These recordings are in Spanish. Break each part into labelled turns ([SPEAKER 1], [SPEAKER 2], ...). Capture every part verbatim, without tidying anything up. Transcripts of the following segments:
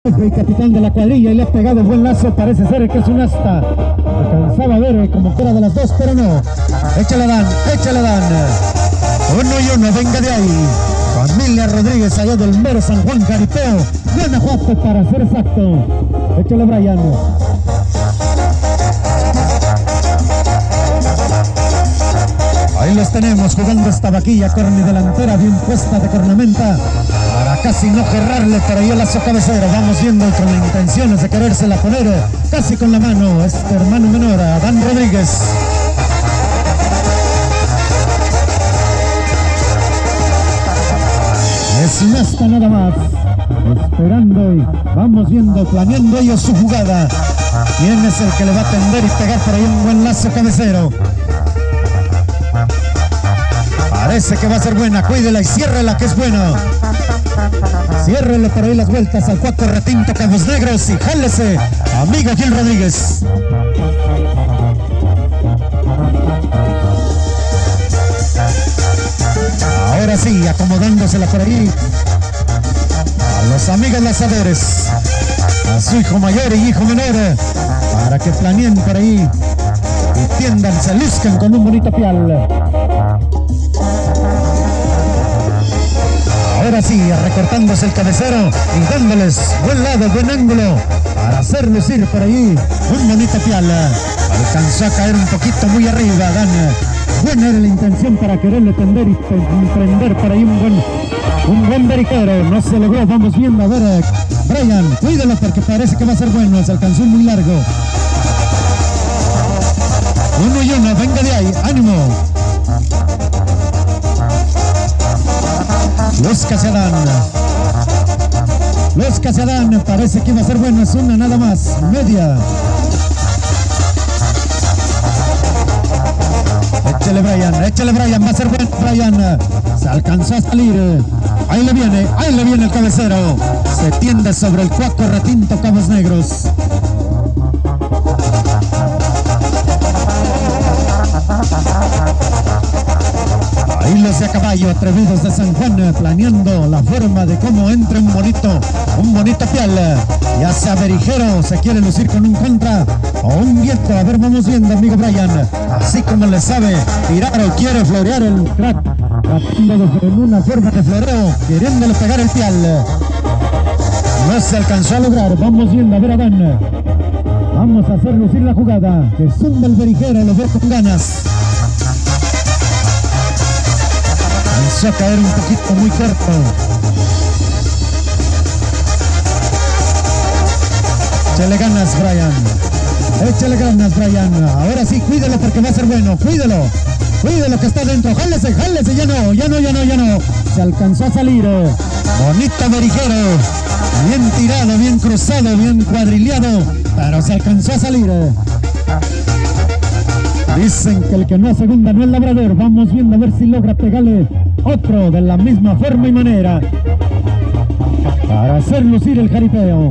[SPEAKER 1] El capitán de la cuadrilla y le ha pegado buen lazo, parece ser que es un asta. Alcanzaba a ver como fuera de las dos, pero no. Échale Dan, échale Dan. Uno y uno, venga de ahí. Familia Rodríguez, allá del mero San Juan Jaripeo, Guanajuato, para ser exacto. Échale Brian. Ahí los tenemos jugando esta vaquilla corni delantera bien puesta de cornamenta para casi no cerrarle por ahí el lazo cabecero. Vamos viendo con las intenciones de querérsela poner casi con la mano este hermano menor, Adán Rodríguez. Es un asta nada más, esperando y vamos viendo, planeando ellos su jugada. ¿Quién es el que le va a tender y pegar por ahí un buen lazo cabecero? Parece que va a ser buena, cuídela y ciérrela que es buena. Ciérrele por ahí las vueltas al Cuaco Retinto Cabos Negros y jálese, amigo Gil Rodríguez. Ahora sí, acomodándosela por ahí a los amigos lanzadores, a su hijo mayor y hijo menor, para que planeen por ahí y tiendan, se luzcan con un bonito pial. Ahora sí, recortándose el cabecero y dándoles buen lado, buen ángulo para hacer lucir por ahí un bonito pial. Alcanzó a caer un poquito muy arriba, Dan. Buena era la intención para quererle tender y prender por ahí un buen, un buen veriquero. No se logró, vamos viendo, a ver, Brian, cuídalo porque parece que va a ser bueno. Se alcanzó muy largo. Uno y uno, venga de ahí, ánimo. Los que se dan, los que se dan, parece que iba a ser bueno, es una nada más, media. Échale Brian, échale Brian, va a ser bueno Brian, se alcanzó a salir, ahí le viene, ahí le viene el cabecero, se tiende sobre el Cuaco Retinto Cabos Negros. Ahí los de a caballo, atrevidos de San Juan, planeando la forma de cómo entra un bonito, un bonito pial. Ya sea verijero, se quiere lucir con un contra o un viento. A ver, vamos viendo, amigo Brian. Así como le sabe tirar o quiere florear el crack, tratando en una forma de floreo, queriéndole pegar el pial. No se alcanzó a lograr. Vamos viendo, a ver, Adán. Vamos a hacer lucir la jugada. Que zumba el verijero, lo ve con ganas. Comenzó a caer un poquito muy corto. Échale ganas, Brian. Échale ganas, Brian. Ahora sí, cuídelo porque va a ser bueno. Cuídelo. Cuídelo que está dentro. Jálese, jálese. Ya no, ya no, ya no, ya no. Se alcanzó a salir. Bonito verijero. Bien tirado, bien cruzado, bien cuadrileado. Pero se alcanzó a salir. Dicen que el que no segunda no es labrador. Vamos viendo a ver si logra pegarle otro de la misma forma y manera para hacer lucir el jaripeo.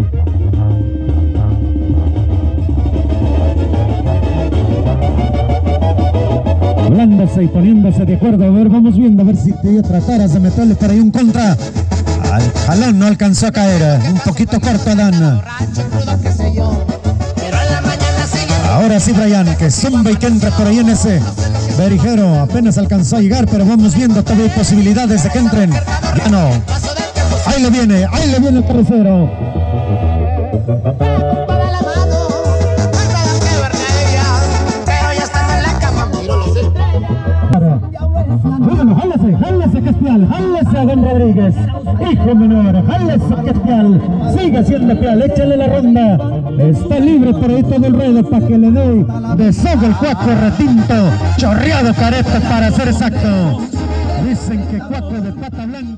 [SPEAKER 1] Hablándose y poniéndose de acuerdo. A ver, vamos viendo a ver si te trataras de meterle por ahí un contra. Al jalón no alcanzó a caer. Un poquito corto, Adán. Ahora sí, Brian, que zumba y que entre por ahí en ese verijero. Apenas alcanzó a llegar, pero vamos viendo, todavía hay posibilidades de que entren. Ya no. Ahí le viene, ahí le viene el tercero. Bueno, jálese, jálese que espial, jálese a Don Rodríguez, hijo menor, jálese que espial, sigue siendo pial, échale la ronda, está libre por ahí todo el ruedo para que le dé de soga el Cuaco Retinto, chorreado careta para ser exacto. Dicen que Cuaco de pata blanca.